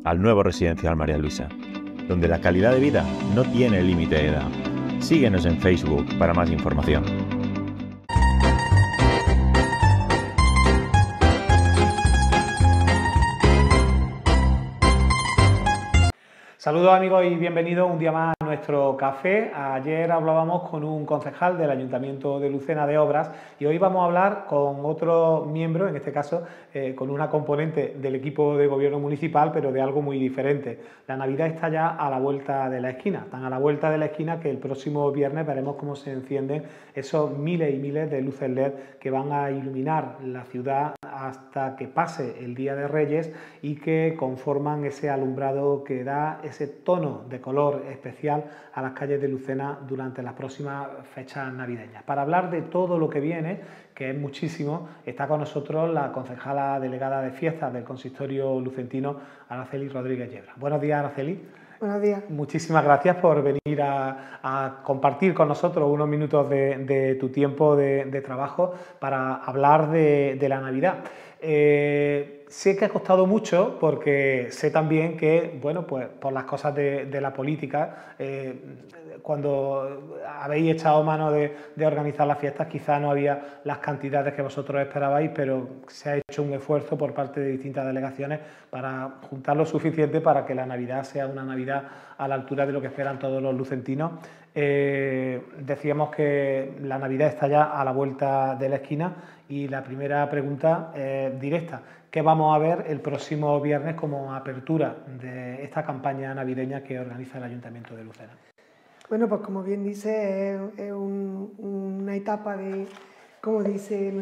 al nuevo residencial María Luisa, donde la calidad de vida no tiene límite de edad. Síguenos en Facebook para más información. Saludos amigos y bienvenidos un día más a nuestro café. Ayer hablábamos con un concejal del Ayuntamiento de Lucena de Obras y hoy vamos a hablar con otro miembro, en este caso con una componente del equipo de gobierno municipal, pero de algo muy diferente. La Navidad está ya a la vuelta de la esquina, tan a la vuelta de la esquina que el próximo viernes veremos cómo se encienden esos miles y miles de luces LED que van a iluminar la ciudad hasta que pase el Día de Reyes y que conforman ese alumbrado que da ese tono de color especial a las calles de Lucena durante las próximas fechas navideñas. Para hablar de todo lo que viene, que es muchísimo, está con nosotros la concejala delegada de fiestas del consistorio lucentino, Araceli Rodríguez Yebra. Buenos días, Araceli. Buenos días. Muchísimas gracias por venir a compartir con nosotros unos minutos de tu tiempo de trabajo para hablar de la Navidad. Sé que ha costado mucho porque sé también que, bueno, pues por las cosas de la política, cuando habéis echado mano de organizar las fiestas quizá no había las cantidades que vosotros esperabais, pero se ha hecho un esfuerzo por parte de distintas delegaciones para juntar lo suficiente para que la Navidad sea una Navidad a la altura de lo que esperan todos los lucentinos. Decíamos que la Navidad está ya a la vuelta de la esquina y la primera pregunta es directa. ¿Qué vamos a ver el próximo viernes como apertura de esta campaña navideña que organiza el Ayuntamiento de Lucena? Bueno, pues como bien dice, es una etapa de, como dice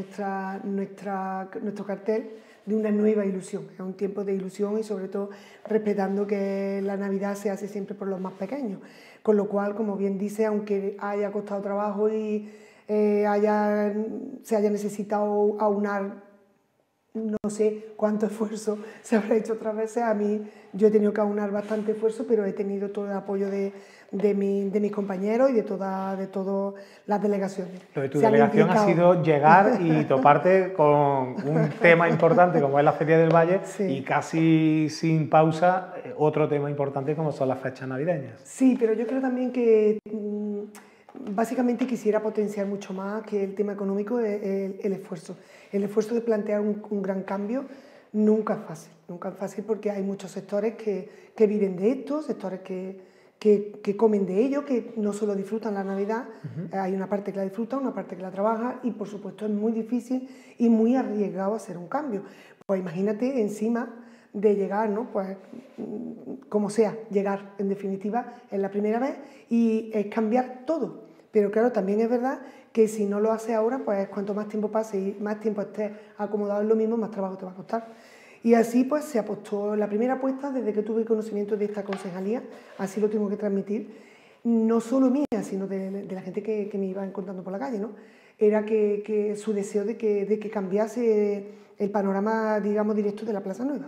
nuestro cartel, de una nueva ilusión. Es un tiempo de ilusión y sobre todo respetando que la Navidad se hace siempre por los más pequeños. Con lo cual, como bien dice, aunque haya costado trabajo y se haya necesitado aunar, no sé cuánto esfuerzo se habrá hecho otras veces. A mí, yo he tenido que aunar bastante esfuerzo, pero he tenido todo el apoyo de mis compañeros y de todas las delegaciones. Lo de tu delegación ha sido llegar y toparte con un tema importante como es la Feria del Valle, sí, y casi sin pausa otro tema importante como son las fechas navideñas. Sí, pero yo creo también que básicamente quisiera potenciar mucho más que el tema económico, el esfuerzo. El esfuerzo de plantear un gran cambio nunca es fácil porque hay muchos sectores que viven de esto, sectores que comen de ello, que no solo disfrutan la Navidad, hay una parte que la disfruta, una parte que la trabaja y por supuesto es muy difícil y muy arriesgado hacer un cambio. Pues imagínate encima de llegar, ¿no? Pues como sea, llegar en definitiva es la primera vez y es cambiar todo. Pero claro, también es verdad que si no lo haces ahora, pues cuanto más tiempo pase y más tiempo estés acomodado en lo mismo, más trabajo te va a costar. Y así pues se apostó, la primera apuesta desde que tuve conocimiento de esta concejalía, así lo tengo que transmitir, no solo mía, sino de la gente que me iba encontrando por la calle, ¿no? Era que su deseo de que cambiase el panorama, digamos, directo de la Plaza Nueva.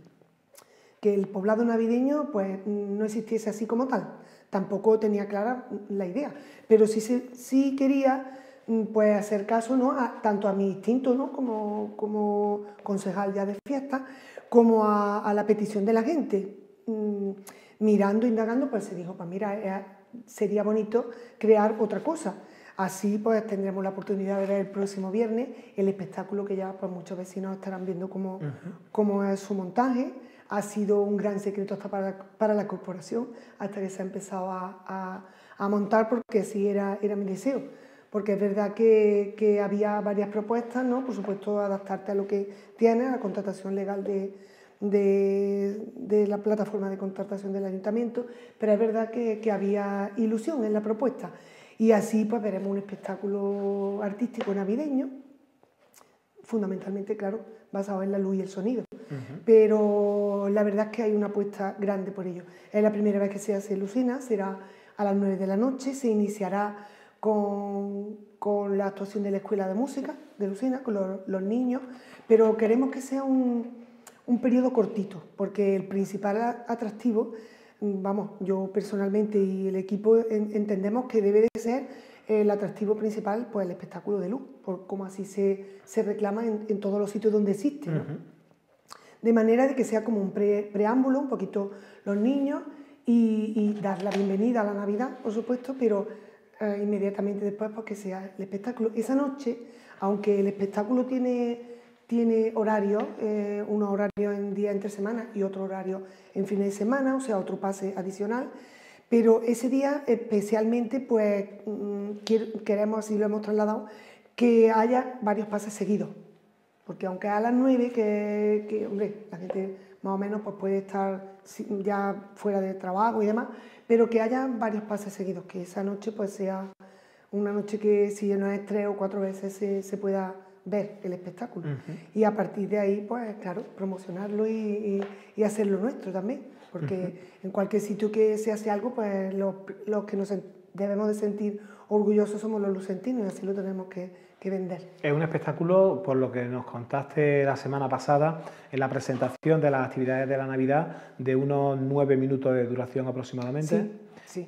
Que el poblado navideño pues no existiese así como tal. Tampoco tenía clara la idea, pero sí quería pues hacer caso, ¿no? Tanto a mi instinto, ¿no? como concejal ya de fiesta, como a la petición de la gente. Mirando, indagando, pues se dijo, pues mira, sería bonito crear otra cosa. Así pues tendremos la oportunidad de ver el próximo viernes el espectáculo que ya pues muchos vecinos estarán viendo cómo es su montaje. Ha sido un gran secreto hasta para la corporación, hasta que se ha empezado a montar, porque sí era mi deseo. Porque es verdad que había varias propuestas, ¿no? Por supuesto, adaptarte a lo que tienes, a la contratación legal de la plataforma de contratación del ayuntamiento, pero es verdad que había ilusión en la propuesta. Y así pues veremos un espectáculo artístico navideño, fundamentalmente, claro, basado en la luz y el sonido. Pero la verdad es que hay una apuesta grande por ello. Es la primera vez que se hace Lucena, será a las 9 de la noche, se iniciará con la actuación de la Escuela de Música de Lucena, con los niños, pero queremos que sea un periodo cortito, porque el principal atractivo, vamos, yo personalmente y el equipo entendemos que debe de ser el atractivo principal, pues el espectáculo de luz, como así se reclama en todos los sitios donde existe, ¿no? de manera de que sea como un preámbulo, un poquito los niños, y dar la bienvenida a la Navidad, por supuesto, pero inmediatamente después porque sea el espectáculo. Esa noche, aunque el espectáculo tiene horarios, unos horarios en día entre semana y otro horario en fines de semana, o sea, otro pase adicional, pero ese día especialmente pues queremos, así lo hemos trasladado, que haya varios pases seguidos, porque aunque a las 9, que hombre, la gente más o menos pues puede estar ya fuera de trabajo y demás, pero que haya varios pases seguidos, que esa noche pues sea una noche que si no es 3 o 4 veces se pueda ver el espectáculo. Y a partir de ahí, pues claro, promocionarlo y hacerlo nuestro también, porque en cualquier sitio que se hace algo, pues los que nos debemos de sentir orgullosos somos los lucentinos y así lo tenemos que vender. Es un espectáculo, por lo que nos contaste la semana pasada, en la presentación de las actividades de la Navidad, de unos 9 minutos de duración aproximadamente. Sí. Sí.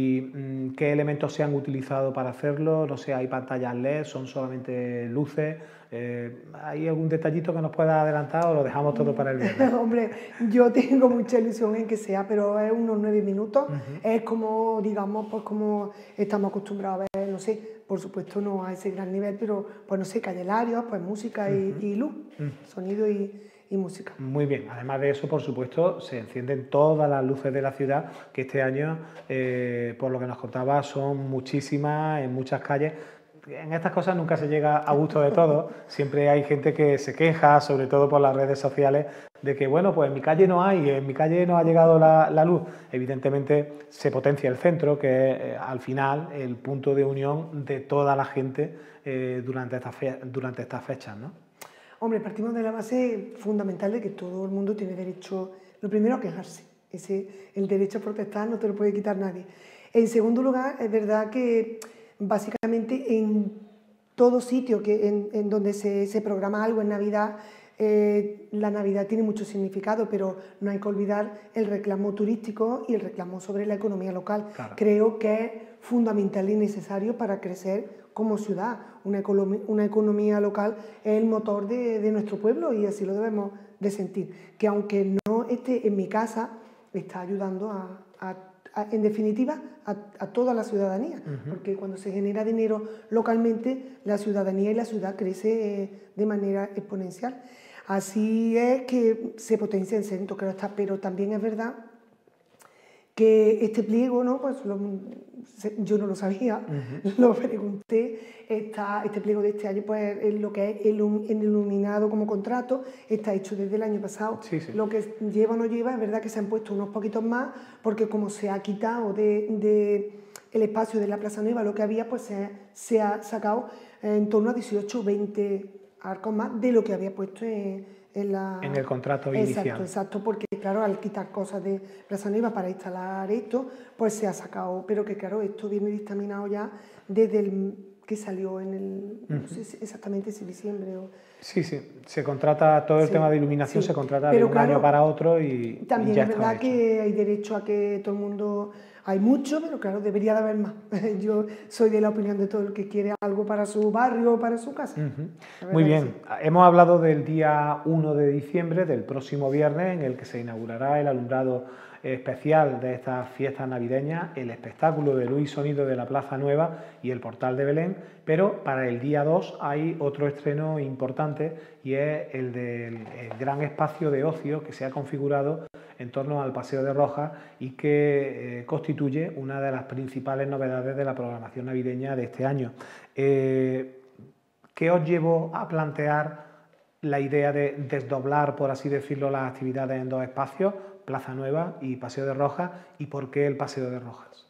¿Y qué elementos se han utilizado para hacerlo? No sé, ¿hay pantallas LED? ¿Son solamente luces? ¿Hay algún detallito que nos pueda adelantar o lo dejamos todo para el viernes? Hombre, yo tengo mucha ilusión en que sea, pero es unos 9 minutos. Es como, digamos, pues como estamos acostumbrados a ver, no sé, por supuesto no a ese gran nivel, pero pues no sé, calelarios, pues música y luz, sonido y música. Muy bien, además de eso, por supuesto, se encienden todas las luces de la ciudad, que este año, por lo que nos contaba, son muchísimas en muchas calles. En estas cosas nunca se llega a gusto de todos, siempre hay gente que se queja, sobre todo por las redes sociales, de que, bueno, pues en mi calle no hay, en mi calle no ha llegado la luz. Evidentemente se potencia el centro, que es al final el punto de unión de toda la gente durante estas fechas, ¿no? Hombre, partimos de la base fundamental de que todo el mundo tiene derecho, lo primero, a quejarse. El derecho a protestar no te lo puede quitar nadie. En segundo lugar, es verdad que básicamente en todo sitio en donde se programa algo en Navidad, la Navidad tiene mucho significado, pero no hay que olvidar el reclamo turístico y el reclamo sobre la economía local. Claro. Creo que es fundamental y necesario para crecer como ciudad. Una economía local es el motor de nuestro pueblo y así lo debemos de sentir. Que aunque no esté en mi casa, está ayudando en definitiva a toda la ciudadanía, porque cuando se genera dinero localmente, la ciudadanía y la ciudad crece de manera exponencial. Así es que se potencia el centro, creo está, pero también es verdad que este pliego, ¿no? Pues yo no lo sabía, lo pregunté, este pliego de este año, pues es lo que es el iluminado como contrato, está hecho desde el año pasado. Sí, sí. Lo que lleva o no lleva, es verdad que se han puesto unos poquitos más, porque como se ha quitado el espacio de la Plaza Nueva, lo que había, pues se ha sacado en torno a 18 o 20 arcos más de lo que había puesto en el contrato inicial. Exacto, porque claro, al quitar cosas de Plaza Nueva para instalar esto, pues se ha sacado, pero que claro, esto viene dictaminado ya desde el que salió en el, no sé exactamente si diciembre o... Sí, se contrata todo el tema de iluminación, se contrata de un año para otro y también ya es verdad que hay derecho a que todo el mundo... Hay mucho, pero claro, debería de haber más. Yo soy de la opinión de todo el que quiere algo para su barrio o para su casa. Muy bien, hemos hablado del día 1 de diciembre, del próximo viernes, en el que se inaugurará el alumbrado especial de estas fiestas navideñas, el espectáculo de luz y sonido de la Plaza Nueva y el Portal de Belén, pero para el día 2 hay otro estreno importante y es el del gran espacio de ocio que se ha configurado en torno al Paseo de Rojas y que constituye una de las principales novedades de la programación navideña de este año. ¿Qué os llevó a plantear la idea de desdoblar, por así decirlo, las actividades en dos espacios, Plaza Nueva y Paseo de Rojas, y por qué el Paseo de Rojas?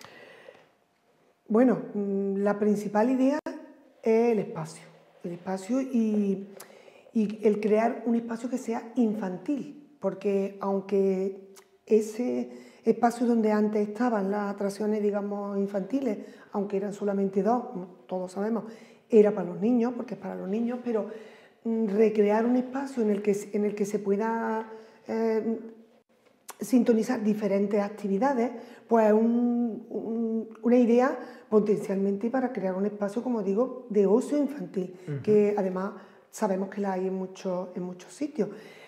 Bueno, la principal idea es el espacio y el crear un espacio que sea infantil, porque aunque ese espacio donde antes estaban las atracciones, digamos, infantiles, aunque eran solamente 2, todos sabemos, era para los niños, porque es para los niños, pero recrear un espacio en el que se pueda sintonizar diferentes actividades, pues una idea potencialmente para crear un espacio, como digo, de ocio infantil, que además sabemos que la hay en muchos sitios.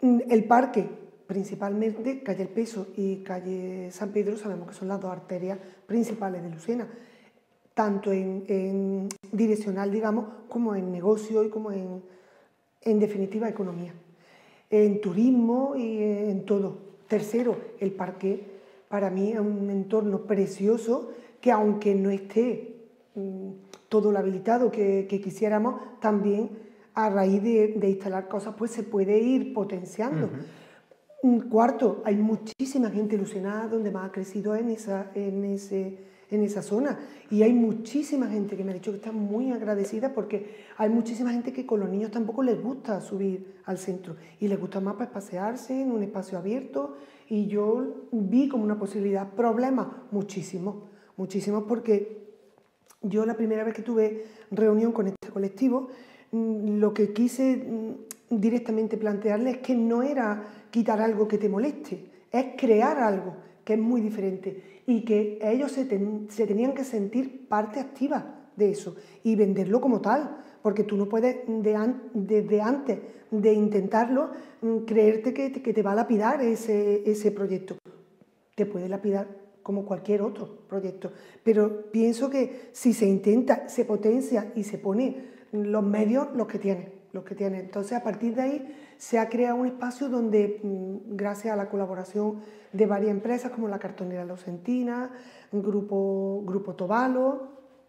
El parque, principalmente calle El Peso y calle San Pedro, sabemos que son las dos arterias principales de Lucena, tanto en direccional, digamos, como en negocio y como en definitiva economía, en turismo y en todo. Tercero, el parque para mí es un entorno precioso que, aunque no esté todo lo habilitado que quisiéramos, también a raíz de instalar cosas pues se puede ir potenciando. Cuarto, hay muchísima gente ilusionada donde más ha crecido en esa zona, y hay muchísima gente que me ha dicho que está muy agradecida porque hay muchísima gente que con los niños tampoco les gusta subir al centro y les gusta más pues pasearse en un espacio abierto, y yo vi como una posibilidad. Problemas, muchísimos, porque yo la primera vez que tuve reunión con este colectivo, lo que quise directamente plantearle es que no era quitar algo que te moleste, es crear algo que es muy diferente, y que ellos se tenían que sentir parte activa de eso y venderlo como tal, porque tú no puedes desde antes de intentarlo creerte que te va a lapidar ese proyecto. Te puede lapidar como cualquier otro proyecto, pero pienso que si se intenta, se potencia y se pone los medios, los que tiene. Entonces, a partir de ahí se ha creado un espacio donde, gracias a la colaboración de varias empresas como la Cartonera Lucentina, Grupo Tobalo,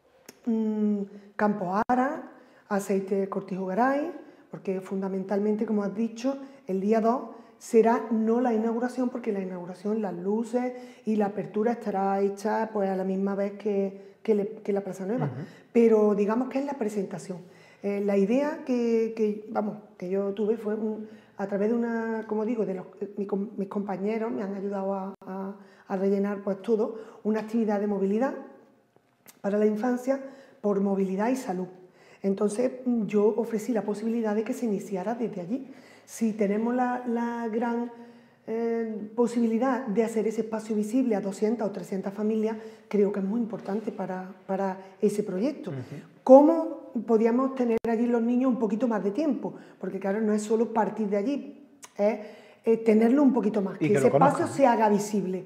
Campo Ara, Aceite Cortijo Garay, porque fundamentalmente, como has dicho, el día 2 será no la inauguración, porque la inauguración, las luces y la apertura estará hecha pues a la misma vez que la Plaza Nueva, pero digamos que es la presentación. La idea que yo tuve fue a través de una, como digo, mis compañeros me han ayudado a rellenar pues todo, una actividad de movilidad para la infancia por movilidad y salud. Entonces yo ofrecí la posibilidad de que se iniciara desde allí. Si tenemos la gran posibilidad de hacer ese espacio visible a 200 o 300 familias, creo que es muy importante para ese proyecto. ¿Cómo podíamos tener allí los niños un poquito más de tiempo? Porque claro, no es solo partir de allí, es tenerlo un poquito más, que ese espacio se haga visible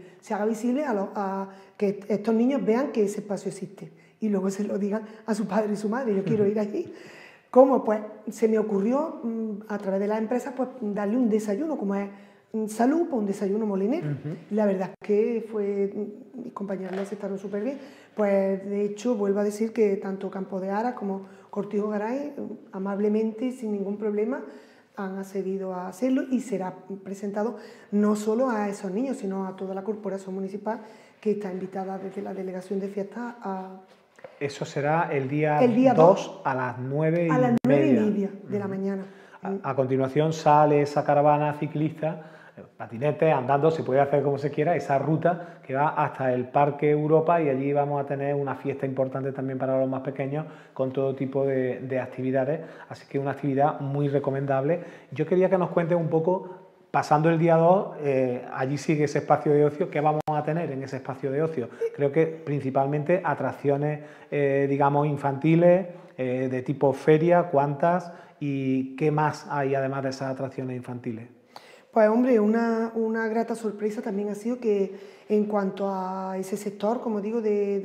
a que estos niños vean que ese espacio existe y luego se lo digan a su padre y su madre, yo quiero ir allí. ¿Cómo? Pues se me ocurrió a través de las empresas pues darle un desayuno, como es salud, pues un desayuno molinero. La verdad es que mis compañeros lo aceptaron súper bien. Pues de hecho vuelvo a decir que tanto Campo de Ara como Cortijo Garay amablemente, sin ningún problema, han accedido a hacerlo, y será presentado no solo a esos niños, sino a toda la corporación municipal que está invitada desde la delegación de fiestas a... Eso será el día 2 a las 9:30. A las 9:30 de la mañana. A continuación sale esa caravana ciclista, patinetes, andando, se puede hacer como se quiera, esa ruta que va hasta el Parque Europa, y allí vamos a tener una fiesta importante también para los más pequeños con todo tipo de actividades, así que una actividad muy recomendable. Yo quería que nos cuentes un poco, pasando el día 2, allí sigue ese espacio de ocio, ¿qué vamos a tener en ese espacio de ocio? Creo que principalmente atracciones, digamos, infantiles, de tipo feria, ¿cuántas? ¿Y qué más hay además de esas atracciones infantiles? Pues hombre, una grata sorpresa también ha sido que en cuanto a ese sector, como digo,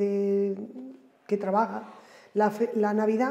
que trabaja la Navidad,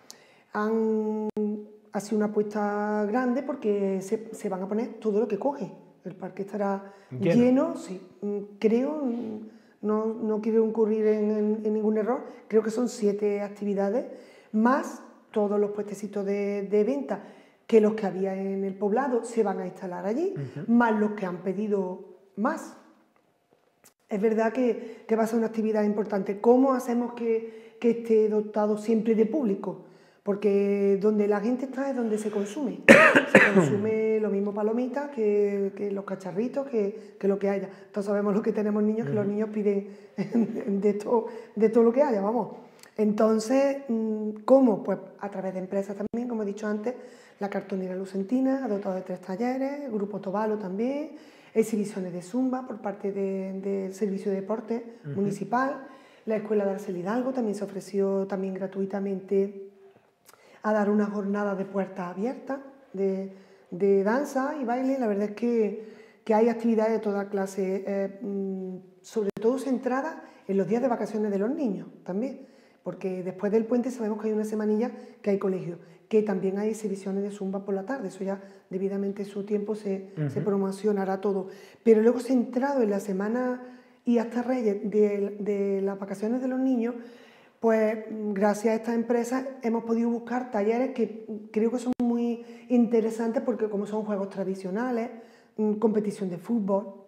ha sido una apuesta grande porque se van a poner todo lo que coge. El parque estará lleno, sí, creo, no quiero incurrir en ningún error, creo que son 7 actividades, más todos los puestecitos de venta, que los que había en el poblado se van a instalar allí, más los que han pedido más. Es verdad que va a ser una actividad importante. ¿Cómo hacemos que esté dotado siempre de público? Porque donde la gente está es donde se consume. Se consume lo mismo palomitas que los cacharritos, que lo que haya. Todos sabemos lo que tenemos niños, que los niños piden de todo lo que haya, vamos. Entonces, ¿cómo? Pues a través de empresas también, como he dicho antes, la Cartonera Lucentina ha dotado de 3 talleres, Grupo Tobalo también, exhibiciones de zumba por parte del Servicio de Deporte Municipal, la Escuela de Arcel Hidalgo también se ofreció también gratuitamente a dar una jornada de puertas abiertas de danza y baile. La verdad es que hay actividades de toda clase, sobre todo centradas en los días de vacaciones de los niños también, porque después del puente sabemos que hay una semanilla que hay colegio, que también hay exhibiciones de zumba por la tarde, eso ya debidamente en su tiempo se promocionará todo. Pero luego centrado en la semana y hasta Reyes de las vacaciones de los niños, pues gracias a estas empresas hemos podido buscar talleres que creo que son muy interesantes porque como son juegos tradicionales, competición de fútbol,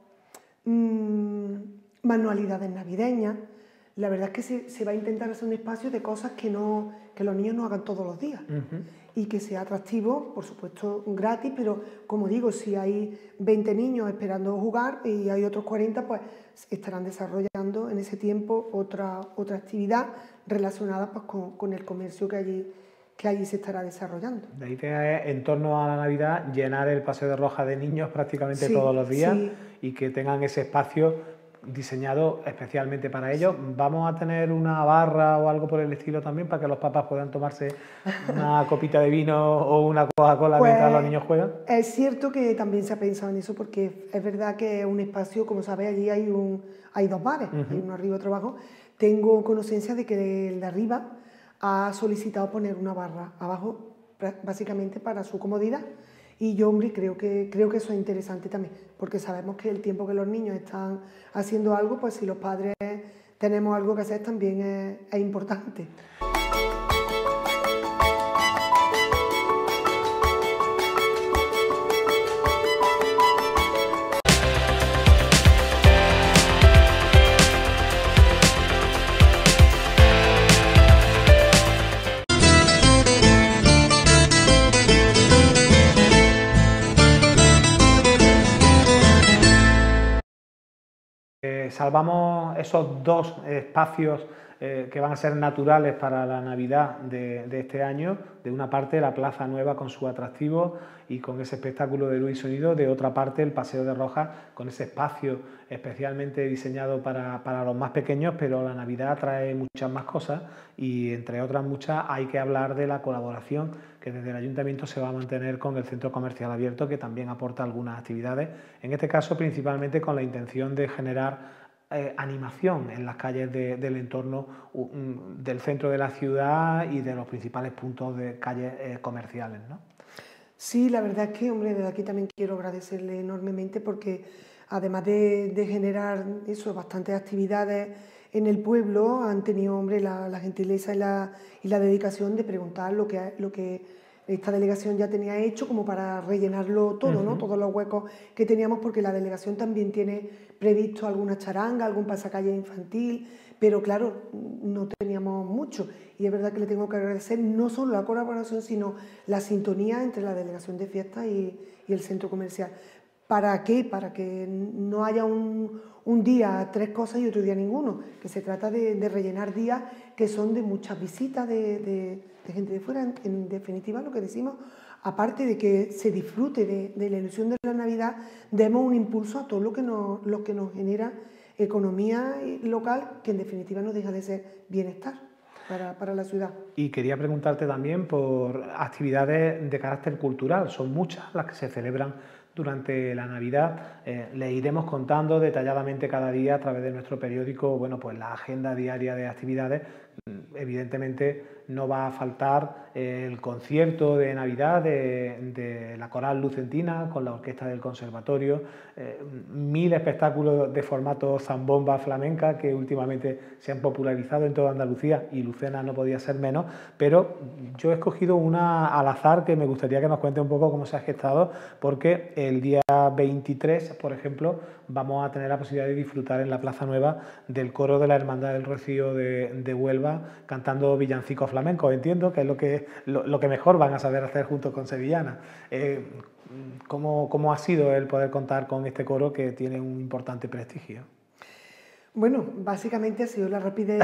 manualidades navideñas. La verdad es que se va a intentar hacer un espacio de cosas que los niños no hagan todos los días y que sea atractivo, por supuesto gratis, pero como digo, si hay 20 niños esperando jugar y hay otros 40, pues estarán desarrollando en ese tiempo otra actividad relacionada pues, con el comercio que allí se estará desarrollando. La idea es, en torno a la Navidad, llenar el Paseo de Roja de niños prácticamente todos los días y que tengan ese espacio diseñado especialmente para ellos. ¿Vamos a tener una barra o algo por el estilo también para que los papás puedan tomarse una copita de vino o una Coca-Cola mientras los niños juegan? Es cierto que también se ha pensado en eso porque es verdad que es un espacio, como sabéis, allí hay dos bares, hay uno arriba y otro abajo. Tengo conocimiento de que el de arriba ha solicitado poner una barra abajo, básicamente para su comodidad. Y yo, hombre, creo que eso es interesante también, porque sabemos que el tiempo que los niños están haciendo algo, pues si los padres tenemos algo que hacer también es importante. Salvamos esos dos espacios que van a ser naturales para la Navidad de este año. De una parte la Plaza Nueva con su atractivo y con ese espectáculo de luz y sonido, de otra parte el Paseo de Roja con ese espacio especialmente diseñado para los más pequeños, pero la Navidad trae muchas más cosas y entre otras muchas hay que hablar de la colaboración que desde el Ayuntamiento se va a mantener con el Centro Comercial Abierto, que también aporta algunas actividades, en este caso principalmente con la intención de generar animación en las calles del entorno del centro de la ciudad y de los principales puntos de calles comerciales, ¿no? Sí, la verdad es que, hombre, desde aquí también quiero agradecerle enormemente porque además de generar eso, bastantes actividades en el pueblo, han tenido, hombre, la gentileza y la dedicación de preguntar lo que esta delegación ya tenía hecho como para rellenarlo todo, ¿no? Todos los huecos que teníamos, porque la delegación también tiene previsto alguna charanga, algún pasacalle infantil, pero claro, no teníamos mucho. Y es verdad que le tengo que agradecer no solo la colaboración, sino la sintonía entre la delegación de fiestas y el centro comercial. ¿Para qué? Para que no haya un día 3 cosas y otro día ninguno, que se trata de rellenar días que son de muchas visitas de gente de fuera, en definitiva lo que decimos, aparte de que se disfrute de la ilusión de la Navidad, demos un impulso a todo lo que nos genera economía local, que en definitiva no deja de ser bienestar para la ciudad. Y quería preguntarte también por actividades de carácter cultural, son muchas las que se celebran durante la Navidad. Les iremos contando detalladamente cada día a través de nuestro periódico, bueno, pues la agenda diaria de actividades. Evidentemente no va a faltar el concierto de Navidad de la Coral Lucentina con la Orquesta del Conservatorio, 1000 espectáculos de formato zambomba flamenca que últimamente se han popularizado en toda Andalucía y Lucena no podía ser menos, pero yo he escogido una al azar que me gustaría que nos cuente un poco cómo se ha gestado, porque el día 23, por ejemplo, vamos a tener la posibilidad de disfrutar en la Plaza Nueva del coro de la Hermandad del Rocío de Huelva cantando villancicos flamencos. Entiendo que es lo que mejor van a saber hacer juntos con sevillanas. ¿Cómo ha sido el poder contar con este coro que tiene un importante prestigio? Bueno, básicamente ha sido la rapidez.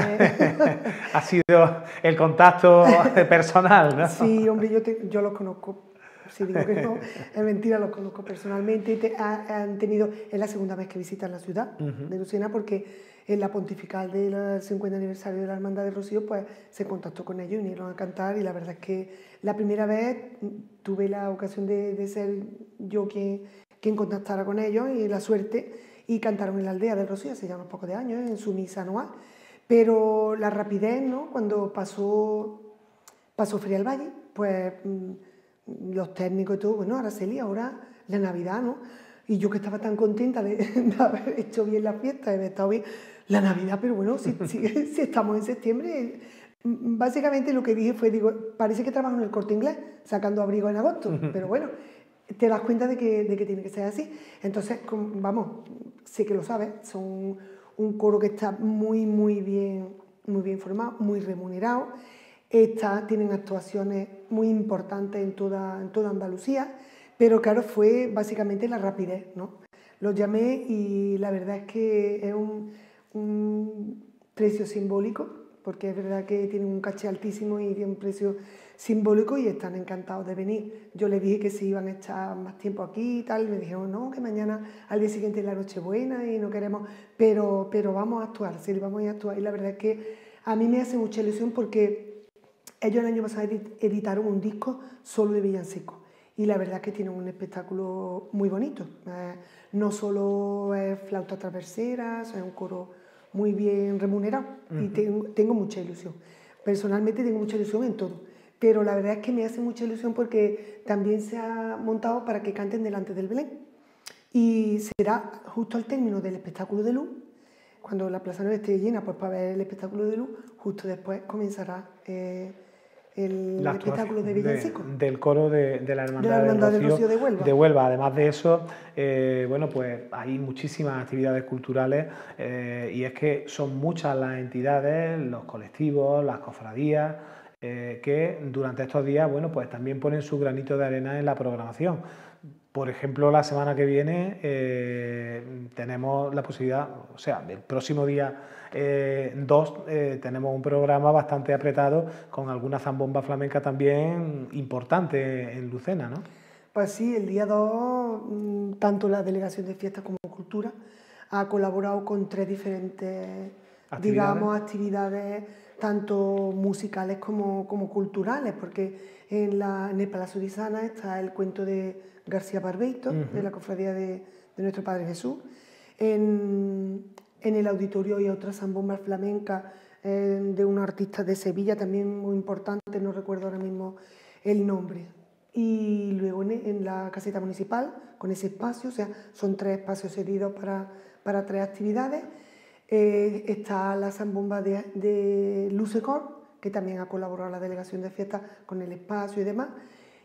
Ha sido el contacto personal, ¿no? Sí, hombre, yo los conozco Si digo que no, es mentira, los conozco personalmente. Es la segunda vez que visitan la ciudad de Lucena, porque en la pontifical del 50 aniversario de la Hermandad del Rocío, pues se contactó con ellos y vinieron a cantar, y la verdad es que la primera vez tuve la ocasión de ser yo quien contactara con ellos, y la suerte, y cantaron en la aldea del Rocío hace ya unos pocos de años, en su misa anual. Pero la rapidez, ¿no? Cuando pasó Feria del Valle, pues los técnicos y todo, bueno, Araceli, ahora la Navidad, ¿no? Y yo que estaba tan contenta de haber hecho bien la fiesta, de haber estado bien la Navidad, pero bueno, si estamos en septiembre, básicamente lo que dije fue, digo, parece que trabajo en el Corte Inglés, sacando abrigo en agosto, pero bueno, te das cuenta de que tiene que ser así. Entonces, vamos, sé que lo sabes, son un coro que está muy bien formado, muy remunerado. Tienen actuaciones muy importantes en toda Andalucía, pero claro, fue básicamente la rapidez, ¿no? Los llamé y la verdad es que es un precio simbólico, porque es verdad que tienen un caché altísimo y tienen un precio simbólico, y están encantados de venir. Yo les dije que se iban a echar más tiempo aquí y tal, y me dijeron no, que mañana al día siguiente es la Nochebuena y no queremos, pero vamos a actuar, sí, vamos a actuar. Y la verdad es que a mí me hace mucha ilusión, porque ellos el año pasado editaron un disco solo de villancicos, y la verdad es que tienen un espectáculo muy bonito. No solo es flauta traversera, es un coro muy bien remunerado, y tengo mucha ilusión. Personalmente tengo mucha ilusión en todo, pero la verdad es que me hace mucha ilusión porque también se ha montado para que canten delante del Belén, y será justo al término del espectáculo de luz, cuando la Plaza Nueva esté llena, pues para ver el espectáculo de luz, justo después comenzará el espectáculo de villancico del coro de la Hermandad del Rocío de Huelva. Además de eso, bueno, pues hay muchísimas actividades culturales, y es que son muchas las entidades, los colectivos, las cofradías, que durante estos días, bueno, pues también ponen su granito de arena en la programación. Por ejemplo, la semana que viene tenemos la posibilidad, o sea, el próximo día 2 tenemos un programa bastante apretado, con alguna zambomba flamenca también importante en Lucena, ¿no? Pues sí, el día 2, tanto la Delegación de Fiestas como Cultura ha colaborado con 3 diferentes actividades, tanto musicales como culturales, porque en el Palacio de Isana está el cuento de García Barbeito, de la Cofradía de Nuestro Padre Jesús. En el auditorio hay otra zambomba flamenca de un artista de Sevilla, también muy importante, no recuerdo ahora mismo el nombre. Y luego en la caseta municipal, con ese espacio, o sea, son 3 espacios cedidos para 3 actividades. Está la zambomba de Lucecor, que también ha colaborado la Delegación de Fiestas con el espacio y demás.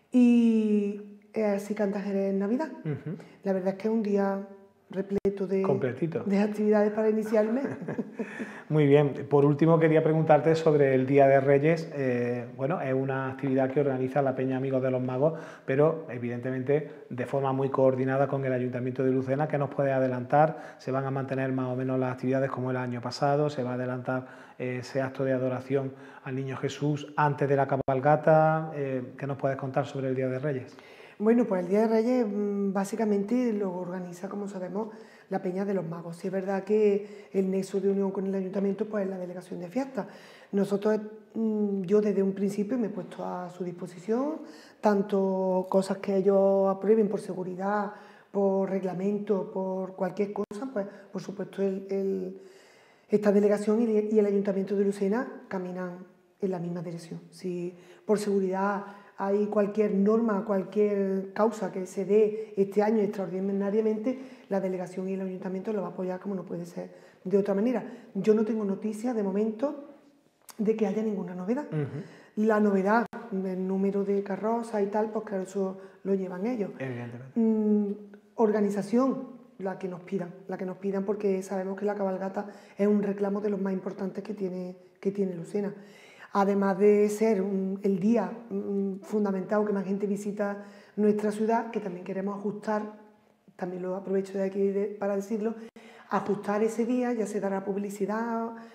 Y así canta Jerez en Navidad. La verdad es que es un día repleto de actividades para iniciar el mes. Muy bien. Por último, quería preguntarte sobre el Día de Reyes. Bueno, es una actividad que organiza la Peña Amigos de los Magos, pero evidentemente de forma muy coordinada con el Ayuntamiento de Lucena. ¿Qué nos puede adelantar? ¿Se van a mantener más o menos las actividades como el año pasado? ¿Se va a adelantar ese acto de adoración al Niño Jesús antes de la cabalgata? ¿Qué nos puedes contar sobre el Día de Reyes? Bueno, pues el Día de Reyes básicamente lo organiza, como sabemos, la Peña de los Magos. Sí, es verdad que el nexo de unión con el Ayuntamiento pues, es la Delegación de Fiestas. Nosotros, yo desde un principio me he puesto a su disposición, tanto cosas que ellos aprueben por seguridad, por reglamento, por cualquier cosa, pues por supuesto esta delegación y el Ayuntamiento de Lucena caminan en la misma dirección. Si por seguridad hay cualquier norma, cualquier causa que se dé este año extraordinariamente, la delegación y el ayuntamiento lo va a apoyar como no puede ser de otra manera. Yo no tengo noticias de momento de que haya ninguna novedad. La novedad, el número de carrozas y tal, pues claro, eso lo llevan ellos. Evidentemente. Organización, la que nos pidan, porque sabemos que la cabalgata es un reclamo de los más importantes que tiene Lucena. Además de ser el día fundamental que más gente visita nuestra ciudad, que también queremos ajustar, también lo aprovecho de aquí para decirlo, ajustar ese día, ya se dará publicidad,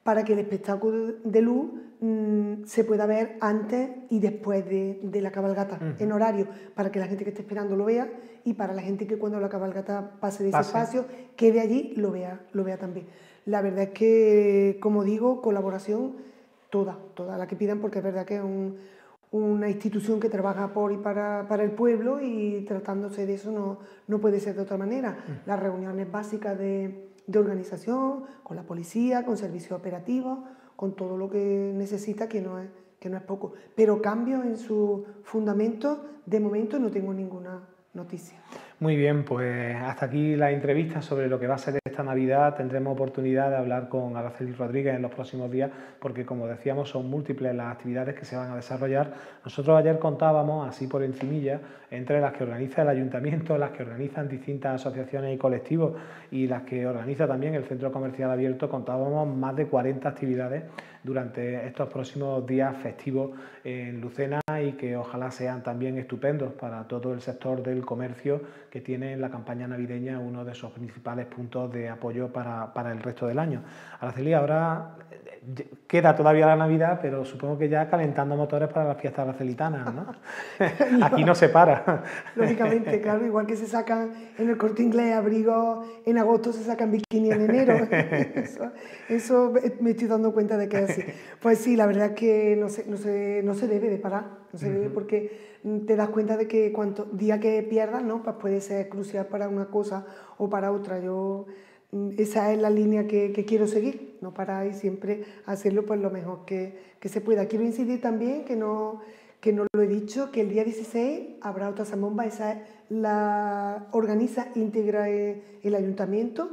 para que el espectáculo de luz se pueda ver antes y después de la cabalgata, en horario, para que la gente que esté esperando lo vea y para la gente que cuando la cabalgata pase de ese espacio, quede allí, lo vea también. La verdad es que, como digo, colaboración toda la que pidan, porque es verdad que es una institución que trabaja por y para el pueblo, y tratándose de eso no puede ser de otra manera. Las reuniones básicas de organización, con la policía, con servicios operativos, con todo lo que necesita, que no es poco. Pero cambios en su fundamento, de momento no tengo ninguna noticia. Muy bien, pues hasta aquí la entrevista sobre lo que va a ser esta Navidad. Tendremos oportunidad de hablar con Araceli Rodríguez en los próximos días, porque como decíamos son múltiples las actividades que se van a desarrollar. Nosotros ayer contábamos, así por encimilla, entre las que organiza el Ayuntamiento, las que organizan distintas asociaciones y colectivos y las que organiza también el Centro Comercial Abierto, contábamos más de 40 actividades durante estos próximos días festivos en Lucena, y que ojalá sean también estupendos para todo el sector del comercio, que tiene en la campaña navideña uno de sus principales puntos de apoyo para el resto del año. Araceli, ahora queda todavía la Navidad, pero supongo que ya calentando motores para las fiestas aracelitanas, ¿no? Aquí no se para. Lógicamente, claro, igual que se sacan en el Corte Inglés abrigos en agosto, se sacan bikini en enero. Eso me estoy dando cuenta de que es así. Pues sí, la verdad es que no se debe de parar, no se debe, porque te das cuenta de que cuanto día que pierdas, ¿no? Pues puede ser crucial para una cosa o para otra. Esa es la línea que quiero seguir, no parar y siempre hacerlo pues lo mejor que se pueda. Quiero incidir también, que no lo he dicho, que el día 16 habrá otra zambomba. Esa la organiza íntegra el Ayuntamiento,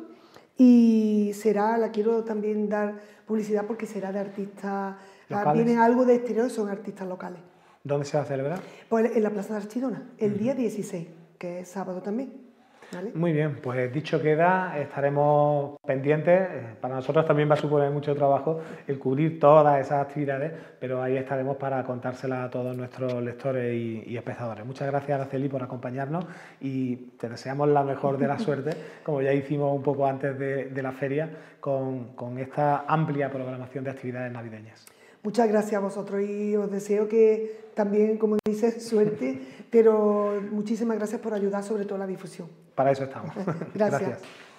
y la quiero también dar publicidad porque será de artistas, vienen algo de exterior, son artistas locales. ¿Dónde se va a celebrar? Pues en la Plaza de Archidona, el día 16, que es sábado también. ¿Vale? Muy bien, pues dicho queda, estaremos pendientes. Para nosotros también va a suponer mucho trabajo el cubrir todas esas actividades, pero ahí estaremos para contárselas a todos nuestros lectores y espectadores. Muchas gracias, Araceli, por acompañarnos, y te deseamos la mejor de la suerte, como ya hicimos un poco antes de la feria, con esta amplia programación de actividades navideñas. Muchas gracias a vosotros, y os deseo que también, como dices, suerte, pero muchísimas gracias por ayudar, sobre todo la difusión. Para eso estamos. Gracias.